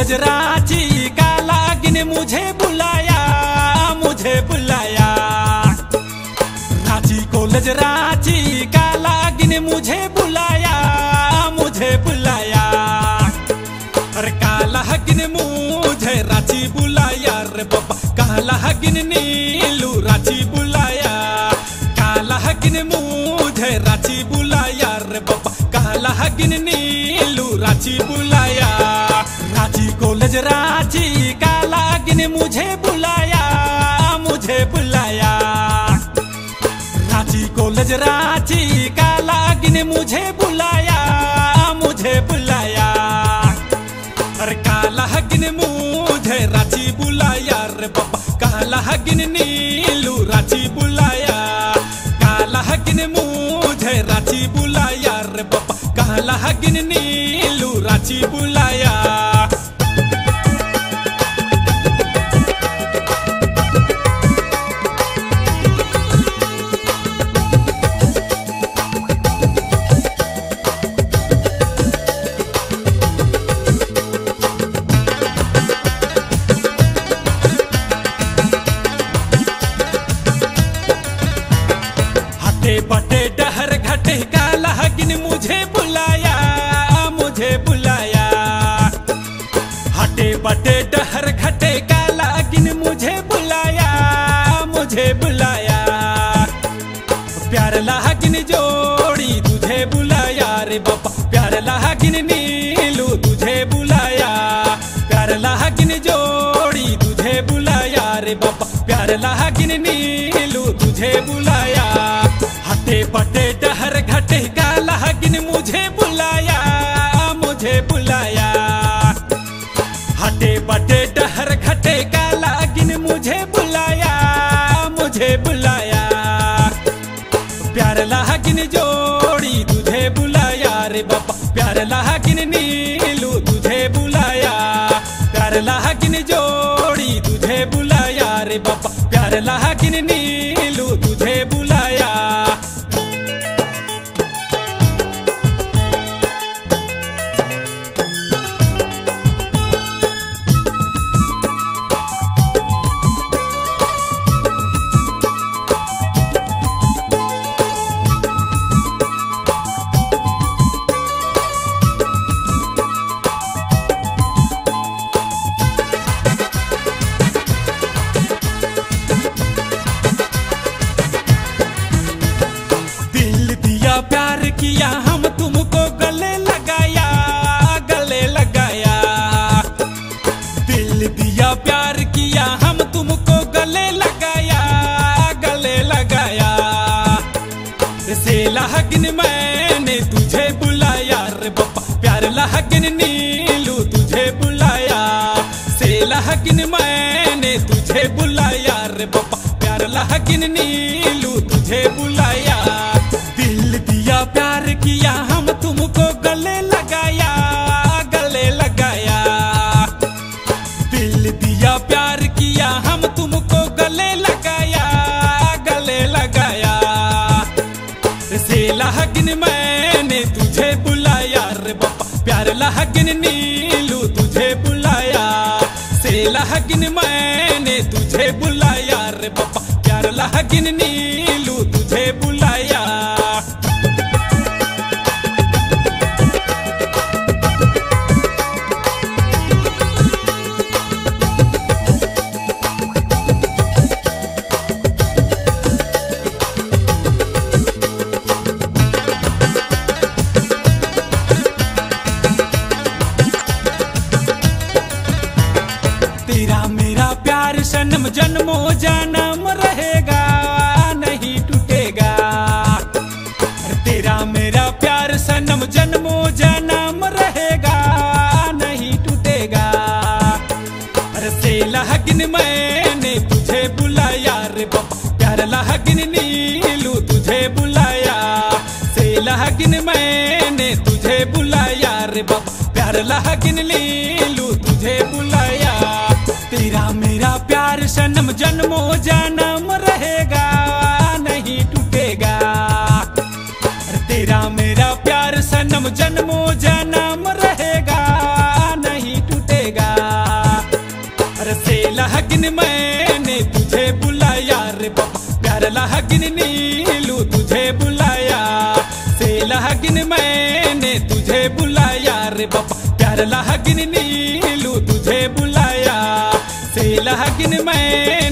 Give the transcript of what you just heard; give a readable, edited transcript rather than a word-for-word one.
College Ranchi का लागिन मुझे बुलाया, मुझे बुलाया। रांची कॉलेज रांची का लागिन मुझे बुलाया, मुझे बुलाया। अरे काला हगिन मुझे रांची बुलाया रे बाबा, काला हगिन नीलू रांची बुलाया। काला हगिन मुझे रांची बुलाया रे बाबा, काला हगिन नीलू रांची बुलाया। रांची कॉलेज रांची का लागिन मुझे बुलाया, मुझे बुलाया। रांची कॉलेज रांची का लागिन मुझे बुलाया, मुझे बुलाया। अरे काला हगिन मुझे रांची बुलाया रे बाबा, काला हगिन नीलू रांची बुलाया। काला हगिन मुझे रांची बुलाया रे बाबा, काला हगिन नीलू रांची बुलाया। बटे डहर घटे काला हगिन मुझे बुलाया, मुझे बुलाया। हटे बटे डहर घटे काला हगिन मुझे बुलाया, मुझे बुलाया। प्यार लागिन जोड़ी तुझे बुलाया रे बाबा, प्यार लागिन नीलू तुझे बुलाया। प्यार लागिन जोड़ी तुझे बुलाया रे बाबा, प्यार लागिन नीलू तुझे बुलाया। हटे बटे डहर घटे काला हगिन मुझे बुलाया, मुझे बुलाया। हटे बटे डहर घटे काला हगिन मुझे बुलाया, मुझे बुलाया। प्यार लागिन जोड़ी तुझे बुलाया रे बाबा, प्यार लागिन नीलू तुझे बुलाया। प्यार लागिन जोड़ी तुझे बुलाया रे बाबा, प्यार लागिन नीलू तुझे बुलाया। प्यार किया हम तुमको गले लगाया, गले लगाया। दिल दिया प्यार किया हम तुमको गले लगाया, गले लगाया। से लागिन मैंने तुझे बुलाया रे बाबा, प्यार लागिन नीलू तुझे बुलाया। से लागिन मैंने तुझे बुलाया रे बाबा, प्यार लागिन नीलू तुझे बुलाया। प्यार किया हम तुमको गले लगाया, गले लगाया। दिल दिया प्यार किया हम तुमको गले लगाया, गले लगाया। से लागिन मैंने तुझे बुलाया रे बाबा, प्यार लागिन नीलू तुझे बुलाया। से लागिन मैंने तुझे बुलाया रे बाबा, प्यार लागिन नीलू तुझे बुलाया। तेरा मेरा प्यार सनम जन्मों जन्म रहेगा, नहीं टूटेगा। तेरा मेरा प्यार सनम जन्मों जन्म रहेगा, नहीं टूटेगा। अरे से लागिन मैंने तुझे बुलाया रे बाबा, प्यार लागिन नीलू तुझे बुलाया। से लागिन मैंने तुझे बुलाया रे बाबा, प्यार लागिन नीलू तुझे बुलाया। तेरा मेरा प्यार सनम जन्मों जन्म रहेगा, नहीं टूटेगा। तेरा मेरा प्यार सनम जन्मों जन्म रहेगा, नहीं टूटेगा। बुलाया रे बाबा, प्यार लहगिन नीलू तुझे बुलाया, से लहगिन मैं